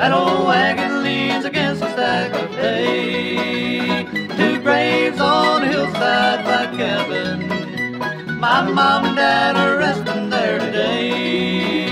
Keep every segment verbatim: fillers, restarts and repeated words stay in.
That old wagon leans against a stack of hay. Two graves on a hillside by cabin. My mom and dad are resting there today.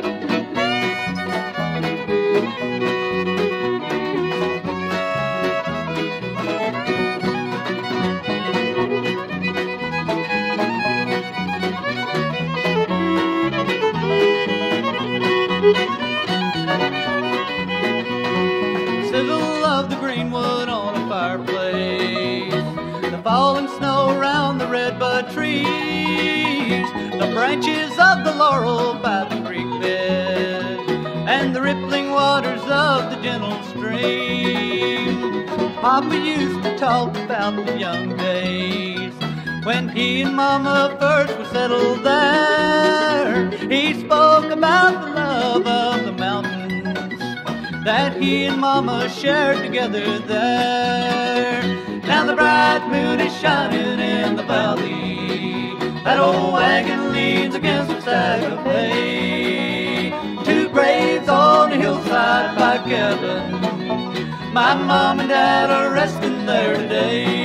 Sizzle of the greenwood on a fireplace, the falling snow around the redbud trees, the branches of the laurel by the creek bed, and the rippling waters of the gentle stream. Papa used to talk about the young days when he and Mama first were settled there. He spoke about the love of the mountains that he and Mama shared together there. Now the bright moon is shining in the valley. That old wagon leans against a stack of hay. Two graves on a hillside by cabin. My mom and dad are resting there today.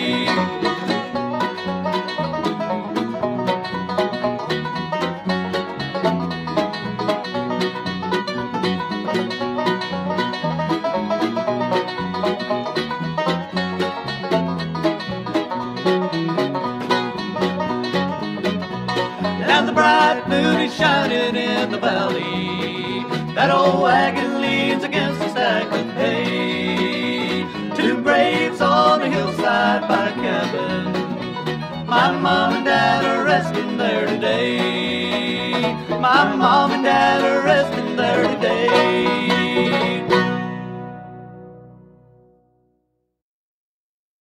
Now the bright moon is shining in the valley. That old wagon leans against a stack of hay. Two graves on a hillside by a cabin. My mom and dad are resting